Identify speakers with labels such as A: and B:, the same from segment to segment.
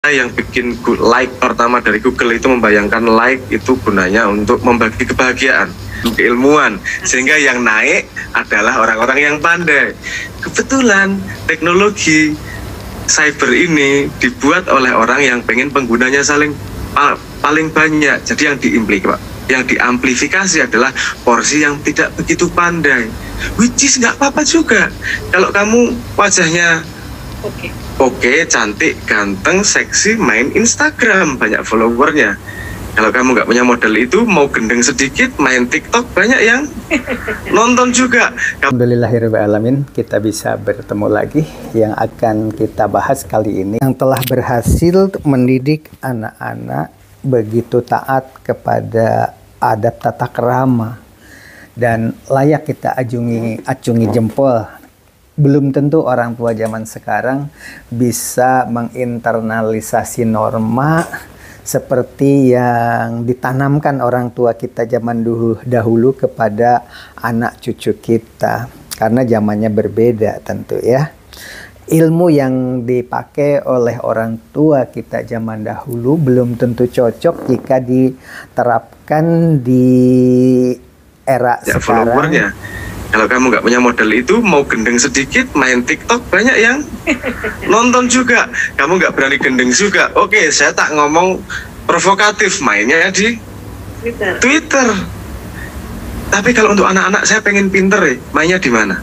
A: yang bikin like pertama dari Google itu membayangkan like itu gunanya untuk membagi kebahagiaan, keilmuan, sehingga yang naik adalah orang-orang yang pandai. Kebetulan teknologi cyber ini dibuat oleh orang yang pengen penggunanya paling banyak. Jadi yang diamplifikasi adalah porsi yang tidak begitu pandai, which is nggak apa-apa juga kalau kamu wajahnya Oke, cantik, ganteng, seksi, main Instagram, banyak followernya. Kalau kamu nggak punya modal itu, mau gendeng sedikit, main TikTok, banyak yang nonton juga.
B: Alhamdulillahirrahmanirrahim, kita bisa bertemu lagi. Yang akan kita bahas kali ini, yang telah berhasil mendidik anak-anak begitu taat kepada adab tata krama dan layak kita acungi jempol. Belum tentu orang tua zaman sekarang bisa menginternalisasi norma seperti yang ditanamkan orang tua kita zaman dahulu kepada anak cucu kita. Karena zamannya berbeda tentu ya. Ilmu yang dipakai oleh orang tua kita zaman dahulu belum tentu cocok jika diterapkan di era sekarang.
A: Kalau kamu nggak punya modal itu, mau gendeng sedikit, main TikTok, banyak yang nonton juga. Kamu nggak berani gendeng juga. Oke, saya tak ngomong provokatif, mainnya di Twitter. Tapi kalau untuk anak-anak, saya pengen pinter ya, mainnya di mana?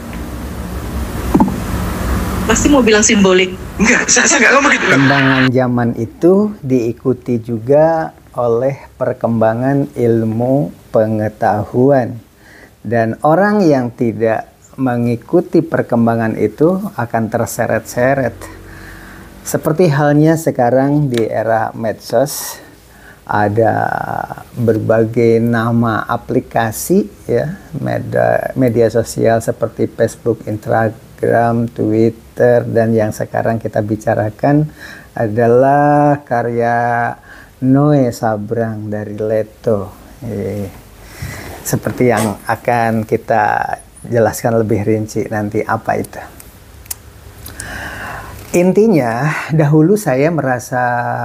C: Pasti mau bilang simbolik.
A: Enggak, saya nggak ngomong gitu.
B: Perkembangan zaman itu diikuti juga oleh perkembangan ilmu pengetahuan. Dan orang yang tidak mengikuti perkembangan itu akan terseret-seret. Seperti halnya sekarang di era medsos, ada berbagai nama aplikasi ya, media sosial seperti Facebook, Instagram, Twitter, dan yang sekarang kita bicarakan adalah karya Noe Sabrang dari Leto. Seperti yang akan kita jelaskan lebih rinci nanti apa itu. Intinya, dahulu saya merasa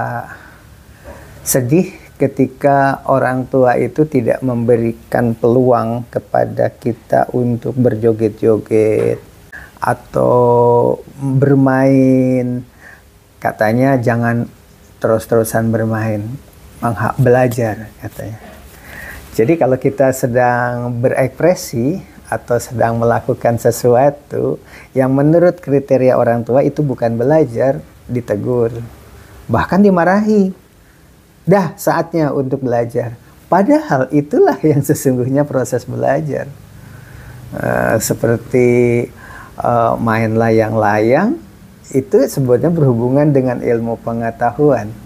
B: sedih ketika orang tua itu tidak memberikan peluang kepada kita untuk berjoget-joget atau bermain. Katanya jangan terus-terusan bermain, belajar katanya. Jadi kalau kita sedang berekspresi atau sedang melakukan sesuatu yang menurut kriteria orang tua itu bukan belajar, ditegur. Bahkan dimarahi. Dah saatnya untuk belajar. Padahal itulah yang sesungguhnya proses belajar. Seperti main layang-layang, itu sebetulnya berhubungan dengan ilmu pengetahuan.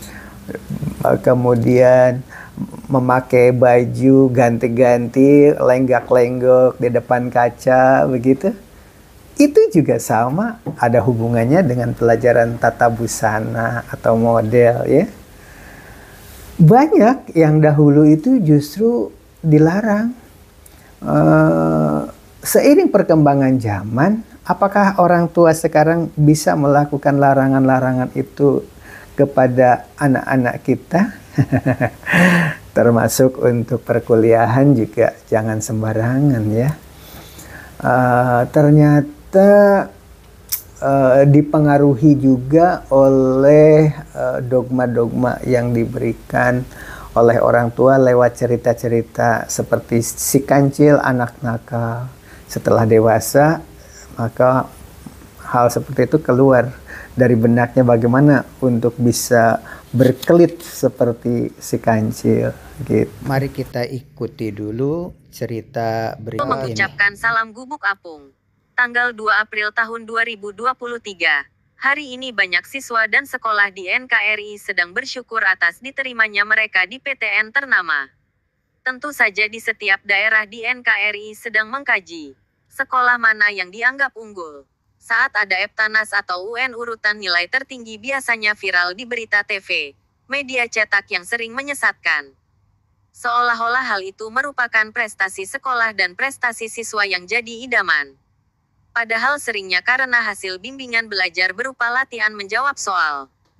B: Kemudian memakai baju ganti-ganti, lenggak-lenggok di depan kaca, begitu. Itu juga sama, ada hubungannya dengan pelajaran tata busana atau model, ya. Banyak yang dahulu itu justru dilarang. Seiring perkembangan zaman, apakah orang tua sekarang bisa melakukan larangan-larangan itu kepada anak-anak kita? Termasuk untuk perkuliahan juga jangan sembarangan ya. Ternyata dipengaruhi juga oleh dogma-dogma yang diberikan oleh orang tua lewat cerita-cerita seperti si kancil anak nakal. Setelah dewasa maka hal seperti itu keluar dari benaknya bagaimana untuk bisa berkelit seperti si kancil gitu. Mari kita ikuti dulu cerita berikut ini.
D: Mengucapkan salam gubuk apung. Tanggal 2 April tahun 2023. Hari ini banyak siswa dan sekolah di NKRI sedang bersyukur atas diterimanya mereka di PTN ternama. Tentu saja di setiap daerah di NKRI sedang mengkaji sekolah mana yang dianggap unggul. Saat ada Eptanas atau UN urutan nilai tertinggi biasanya viral di berita TV, media cetak yang sering menyesatkan. Seolah-olah hal itu merupakan prestasi sekolah dan prestasi siswa yang jadi idaman. Padahal seringnya karena hasil bimbingan belajar berupa latihan menjawab soal.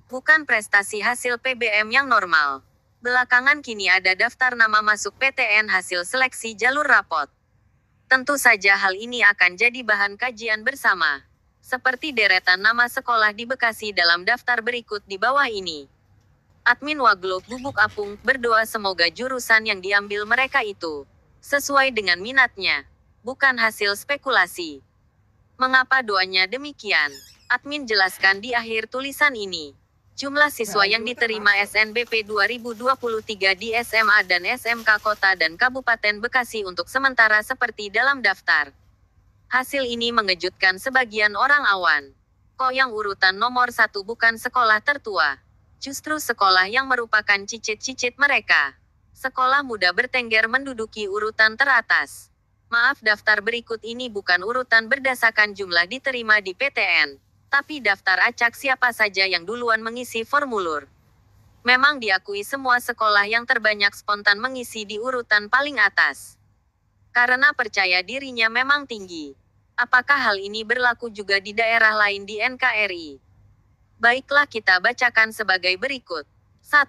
D: bukan prestasi hasil PBM yang normal. Belakangan kini ada daftar nama masuk PTN hasil seleksi jalur rapot. Tentu saja hal ini akan jadi bahan kajian bersama. Seperti deretan nama sekolah di Bekasi dalam daftar berikut di bawah ini. Admin Waglok Bubuk Apung berdoa semoga jurusan yang diambil mereka itu sesuai dengan minatnya, bukan hasil spekulasi. Mengapa doanya demikian? Admin jelaskan di akhir tulisan ini. Jumlah siswa yang diterima SNBP 2023 di SMA dan SMK Kota dan Kabupaten Bekasi untuk sementara seperti dalam daftar. Hasil ini mengejutkan sebagian orang awan. Kok yang urutan nomor 1 bukan sekolah tertua? Justru sekolah yang merupakan cicit-cicit mereka. Sekolah muda bertengger menduduki urutan teratas. Maaf, daftar berikut ini bukan urutan berdasarkan jumlah diterima di PTN, tapi daftar acak siapa saja yang duluan mengisi formulir. Memang diakui semua sekolah yang terbanyak spontan mengisi di urutan paling atas. Karena percaya dirinya memang tinggi. Apakah hal ini berlaku juga di daerah lain di NKRI? Baiklah, kita bacakan sebagai berikut. 1.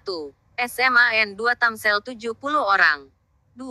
D: SMAN 2 Tamsel 70 orang. 2.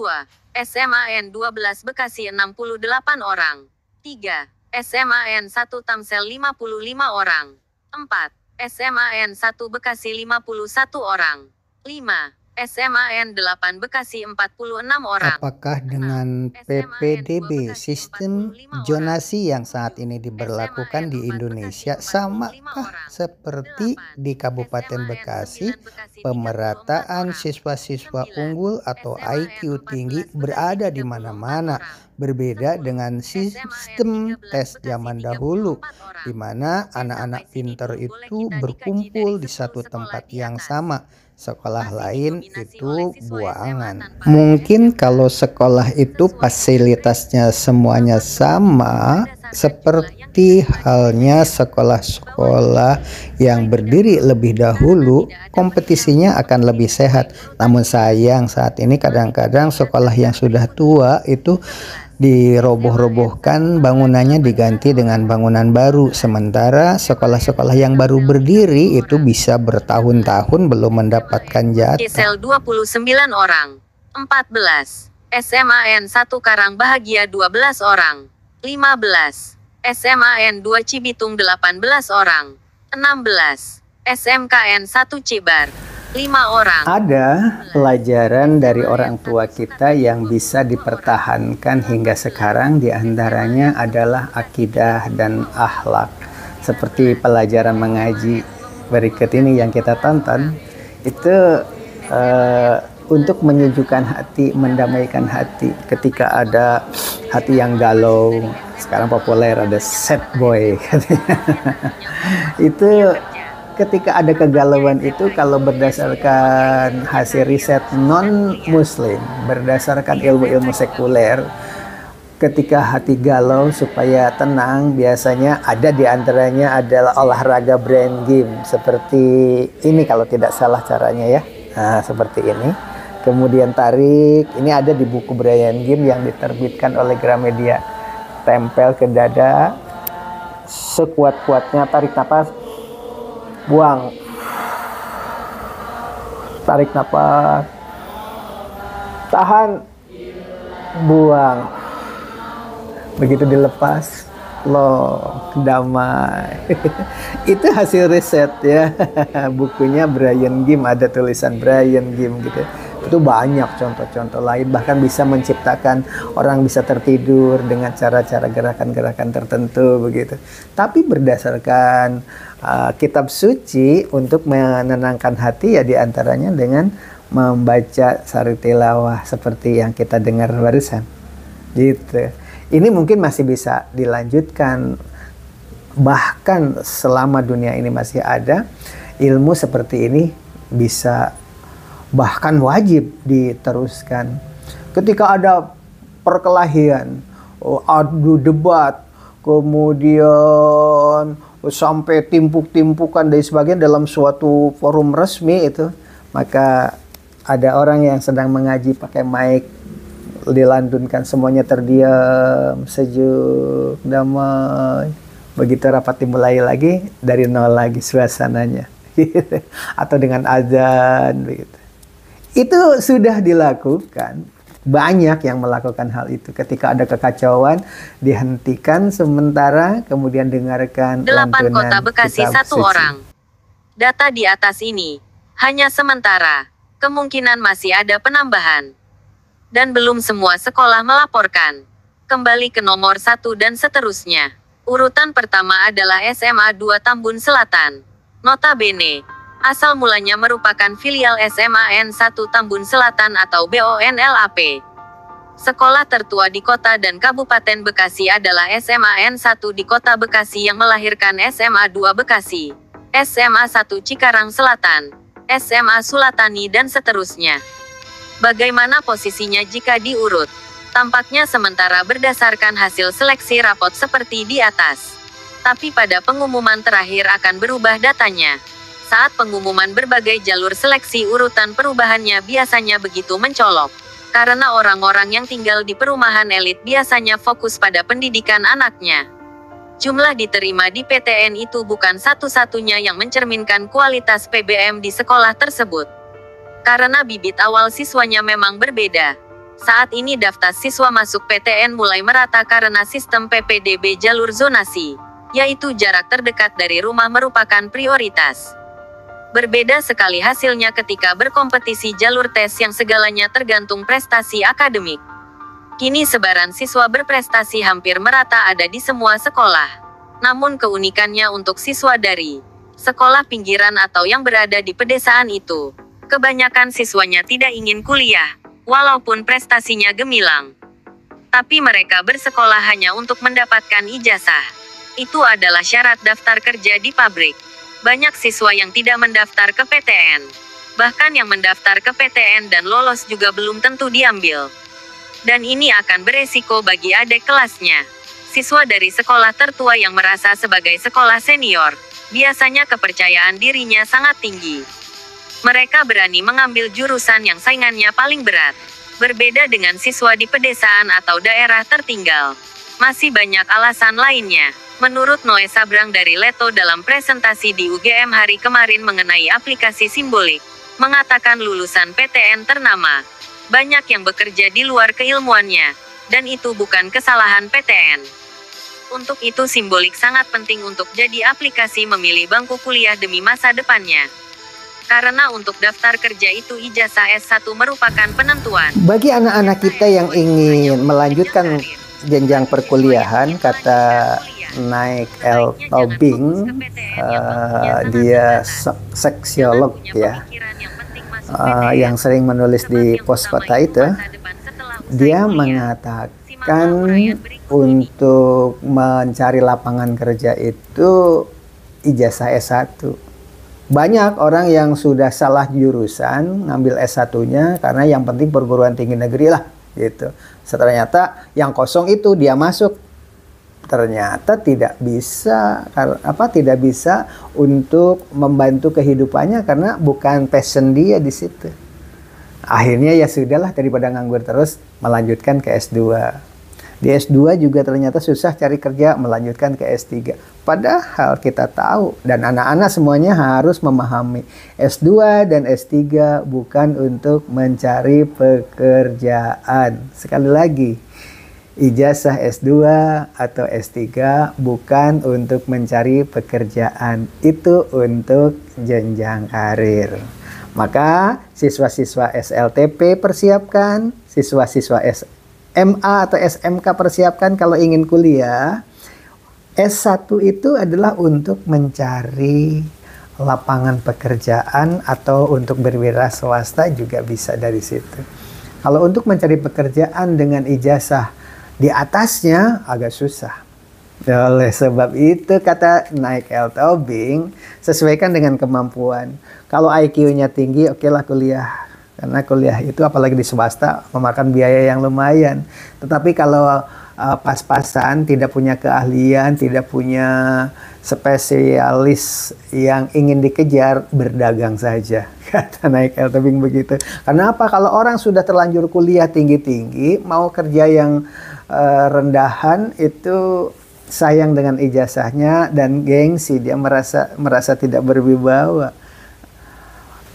D: SMAN 12 Bekasi 68 orang. 3. SMAN 1 Tamsel 55 orang. 4. SMAN 1 Bekasi 51 orang. 5. SMAN 8 Bekasi 46 orang.
B: Apakah dengan PPDB sistem zonasi yang saat ini diberlakukan di Indonesia samakah seperti di Kabupaten Bekasi? Pemerataan siswa-siswa unggul atau IQ tinggi berada di mana-mana, berbeda dengan sistem tes zaman dahulu, di mana anak-anak pintar itu berkumpul di satu tempat yang sama. Sekolah lain itu buangan. Mungkin kalau sekolah itu fasilitasnya semuanya sama, seperti halnya sekolah-sekolah yang berdiri lebih dahulu, kompetisinya akan lebih sehat. Namun sayang saat ini kadang-kadang sekolah yang sudah tua itu diroboh-robohkan, bangunannya diganti dengan bangunan baru. Sementara sekolah-sekolah yang baru berdiri itu bisa bertahun-tahun belum mendapatkan jatah.
D: Kisel 29 orang. 14. SMAN 1 Karang Bahagia 12 orang. 15. SMAN 2 Cibitung 18 orang. 16. SMKN 1 Cibar 5 orang.
B: Ada pelajaran dari orang tua kita yang bisa dipertahankan hingga sekarang, diantaranya adalah akidah dan akhlak. Seperti pelajaran mengaji berikut ini yang kita tonton, itu untuk menyejukkan hati, mendamaikan hati. Ketika ada hati yang galau, sekarang populer ada sad boy. Itu ketika ada kegalauan itu, kalau berdasarkan hasil riset non-muslim, berdasarkan ilmu-ilmu sekuler, ketika hati galau supaya tenang, biasanya ada di antaranya adalah olahraga brain game. Seperti ini kalau tidak salah caranya ya. Nah, seperti ini. Kemudian tarik, ini ada di buku Brain Game yang diterbitkan oleh Gramedia. Tempel ke dada, sekuat-kuatnya tarik napas, buang, tarik napas, tahan, buang. Begitu dilepas, loh, damai. Itu hasil riset ya. Bukunya Brain Game, ada tulisan Brain Game gitu. Itu banyak contoh-contoh lain, bahkan bisa menciptakan orang bisa tertidur dengan cara-cara gerakan-gerakan tertentu begitu. Tapi berdasarkan kitab suci untuk menenangkan hati ya diantaranya dengan membaca sari tilawah seperti yang kita dengar barusan. Gitu. Ini mungkin masih bisa dilanjutkan, bahkan selama dunia ini masih ada, ilmu seperti ini bisa bahkan wajib diteruskan. Ketika ada perkelahian, adu debat, kemudian sampai timpuk-timpukan dan sebagainya dalam suatu forum resmi itu, maka ada orang yang sedang mengaji pakai mic, dilantunkan, semuanya terdiam, sejuk, damai. Begitu rapat dimulai lagi, dari nol lagi suasananya. gitu. Atau dengan azan begitu. Itu sudah dilakukan. Banyak yang melakukan hal itu. Ketika ada kekacauan, dihentikan sementara, kemudian dengarkan
D: 8
B: lantunan
D: kota Bekasi
B: kitab
D: 1
B: suci.
D: orang. Data di atas ini hanya sementara. Kemungkinan masih ada penambahan. Dan belum semua sekolah melaporkan. Kembali ke nomor 1 dan seterusnya. Urutan pertama adalah SMA 2 Tambun Selatan. Notabene, asal mulanya merupakan filial SMA N1 Tambun Selatan atau BONLAP. Sekolah tertua di kota dan Kabupaten Bekasi adalah SMA N1 di kota Bekasi yang melahirkan SMA 2 Bekasi, SMA 1 Cikarang Selatan, SMA Sulatani dan seterusnya. Bagaimana posisinya jika diurut? Tampaknya sementara berdasarkan hasil seleksi rapot seperti di atas. Tapi pada pengumuman terakhir akan berubah datanya. Saat pengumuman berbagai jalur seleksi urutan perubahannya biasanya begitu mencolok. Karena orang-orang yang tinggal di perumahan elit biasanya fokus pada pendidikan anaknya. Jumlah diterima di PTN itu bukan satu-satunya yang mencerminkan kualitas PBM di sekolah tersebut. Karena bibit awal siswanya memang berbeda. Saat ini daftar siswa masuk PTN mulai merata karena sistem PPDB jalur zonasi, yaitu jarak terdekat dari rumah merupakan prioritas. Berbeda sekali hasilnya ketika berkompetisi jalur tes yang segalanya tergantung prestasi akademik. Kini sebaran siswa berprestasi hampir merata ada di semua sekolah. Namun keunikannya untuk siswa dari sekolah pinggiran atau yang berada di pedesaan itu, kebanyakan siswanya tidak ingin kuliah. Walaupun prestasinya gemilang, tapi mereka bersekolah hanya untuk mendapatkan ijazah. Itu adalah syarat daftar kerja di pabrik. Banyak siswa yang tidak mendaftar ke PTN. Bahkan yang mendaftar ke PTN dan lolos juga belum tentu diambil. Dan ini akan beresiko bagi adik kelasnya. Siswa dari sekolah tertua yang merasa sebagai sekolah senior, biasanya kepercayaan dirinya sangat tinggi. Mereka berani mengambil jurusan yang saingannya paling berat. Berbeda dengan siswa di pedesaan atau daerah tertinggal. Masih banyak alasan lainnya. Menurut Noe Sabrang dari Leto dalam presentasi di UGM hari kemarin mengenai aplikasi simbolik, mengatakan lulusan PTN ternama banyak yang bekerja di luar keilmuannya, dan itu bukan kesalahan PTN. Untuk itu simbolik sangat penting untuk jadi aplikasi memilih bangku kuliah demi masa depannya. Karena untuk daftar kerja itu ijazah S1 merupakan penentuan.
B: Bagi anak-anak kita yang ingin melanjutkan jenjang perkuliahan, kata Naik L. Tobing, dia seksiolog ya, yang sering menulis di Pos Kota itu, dia mengatakan untuk mencari lapangan kerja itu ijazah S1. Banyak orang yang sudah salah jurusan ngambil S1-nya karena yang penting perguruan tinggi negeri lah gitu. Ternyata yang kosong itu dia masuk. Ternyata tidak bisa untuk membantu kehidupannya karena bukan passion dia di situ. Akhirnya ya sudahlah, daripada nganggur terus melanjutkan ke S2. Di S2 juga ternyata susah cari kerja, melanjutkan ke S3. Padahal kita tahu, dan anak-anak semuanya harus memahami, S2 dan S3 bukan untuk mencari pekerjaan. Sekali lagi, ijazah S2 atau S3 bukan untuk mencari pekerjaan. Itu untuk jenjang karir. Maka siswa-siswa SLTP persiapkan, siswa-siswa SMA atau SMK persiapkan kalau ingin kuliah. S1 itu adalah untuk mencari lapangan pekerjaan atau untuk berwira swasta juga bisa dari situ. Kalau untuk mencari pekerjaan dengan ijazah di atasnya agak susah. Oleh sebab itu kata Naik L. Tobing, sesuaikan dengan kemampuan. Kalau IQ-nya tinggi, okelah kuliah. Karena kuliah itu apalagi di swasta memakan biaya yang lumayan. Tetapi kalau pas-pasan, tidak punya keahlian, tidak punya spesialis yang ingin dikejar, berdagang saja. Kata Naik L. Tobing begitu. Karena apa? Kalau orang sudah terlanjur kuliah tinggi-tinggi, mau kerja yang rendahan itu sayang dengan ijazahnya dan gengsi, dia merasa tidak berwibawa.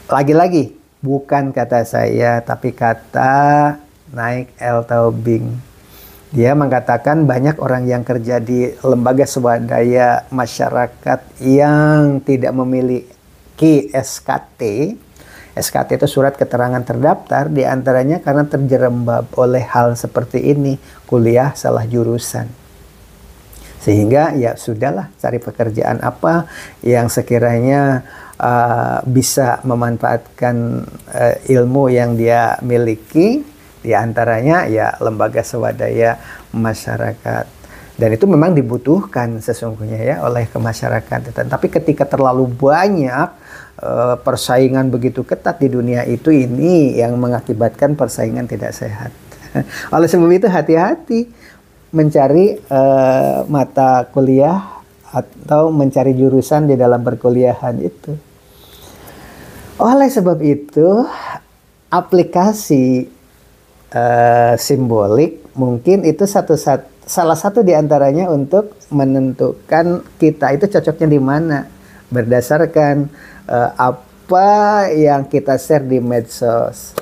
B: Lagi-lagi, bukan kata saya, tapi kata Naik El Taubing. Dia mengatakan banyak orang yang kerja di lembaga swadaya masyarakat yang tidak memiliki SKT. SKT itu surat keterangan terdaftar, diantaranya karena terjerembab oleh hal seperti ini, kuliah salah jurusan. Sehingga ya sudahlah, cari pekerjaan apa yang sekiranya bisa memanfaatkan ilmu yang dia miliki, diantaranya ya lembaga swadaya masyarakat. Dan itu memang dibutuhkan sesungguhnya ya oleh kemasyarakatan. Tapi ketika terlalu banyak persaingan begitu ketat di dunia itu, ini yang mengakibatkan persaingan tidak sehat. Oleh sebab itu hati-hati mencari mata kuliah atau mencari jurusan di dalam perkuliahan itu. Oleh sebab itu aplikasi simbolik mungkin itu salah satu diantaranya untuk menentukan kita itu cocoknya di mana berdasarkan apa yang kita share di medsos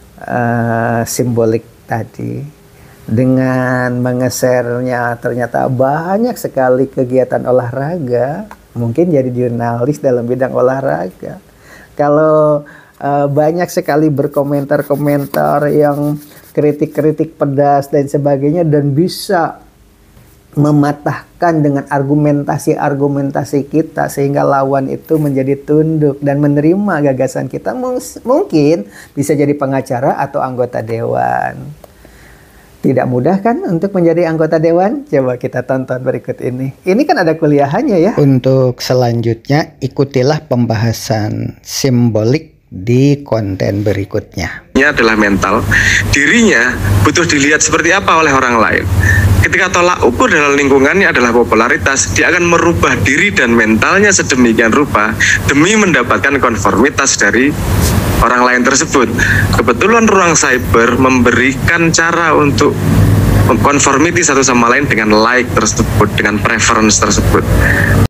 B: simbolik tadi. Dengan mengesernya ternyata banyak sekali kegiatan olahraga, mungkin jadi jurnalis dalam bidang olahraga. Kalau banyak sekali berkomentar-komentar yang kritik-kritik pedas dan sebagainya, dan bisa mematahkan dengan argumentasi-argumentasi kita sehingga lawan itu menjadi tunduk dan menerima gagasan kita, mungkin bisa jadi pengacara atau anggota dewan. Tidak mudah kan untuk menjadi anggota dewan? Coba kita tonton berikut ini. Ini kan ada kuliahannya ya. Untuk selanjutnya ikutilah pembahasan simbolik di konten berikutnya.
A: Ini adalah mental. Dirinya butuh dilihat seperti apa oleh orang lain. Ketika tolak ukur dalam lingkungannya adalah popularitas, dia akan merubah diri dan mentalnya sedemikian rupa demi mendapatkan konformitas dari orang lain tersebut. Kebetulan ruang cyber memberikan cara untuk conformity satu sama lain dengan like tersebut, dengan preference tersebut.